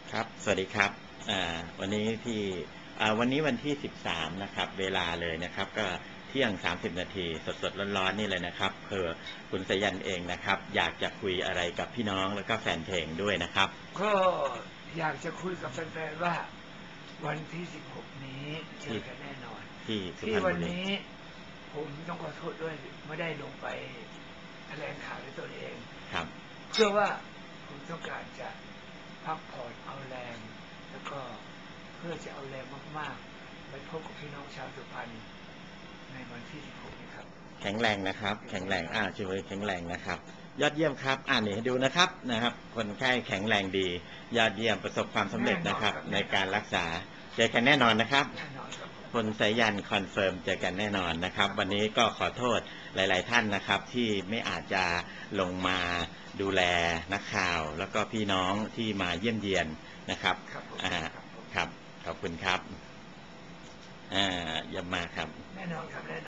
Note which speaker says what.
Speaker 1: ครับสวัสดีครับวันนี้วันนี้วันที่13นะครับเวลาเลยนะครับก็เที่ยง30นาทีสดๆร้อนๆนี่เลยนะครับคุณสายันเองนะครับอยากจะคุยอะไรกับพี่น้องแล้วก็แฟนเพลงด้วยนะครับ
Speaker 2: ก็อยากจะคุยกับแฟนๆว่าวันที่16นี้เจอกันแน่นอนที่วันนี้ผมต้องขอโทษด้วยไม่ได้ลงไปแถลงข่าวด้วยตัวเอง
Speaker 1: ครับ
Speaker 2: เพื่อว่าผมต้องการจะพักผ่อนเอาแรงแล้วก็เพื่อจะเอาแรงมากๆไปพบกับพี่น้องชาวสุพรรณในวันที่16นี้ครับ
Speaker 1: แข็งแรงนะครับแข็งแรงช่วยแข็งแรงนะครับยอดเยี่ยมครับนี่ให้ดูนะครับคนไข้แข็งแรงดียอดเยี่ยมประสบความสำเร็จนะครับในการรักษาเจอกันแน่นอนนะครับคนสายันคอนเฟิร์มเจอกันแน่นอนนะครับวันนี้ก็ขอโทษหลายๆท่านนะครับที่ไม่อาจจะลงมาดูแลนักข่าวแล้วก็พี่น้องที่มาเยี่ยมเยียนนะครับครับขอบคุณครับเยี่ยมมากครับ
Speaker 2: แน่นอนครับ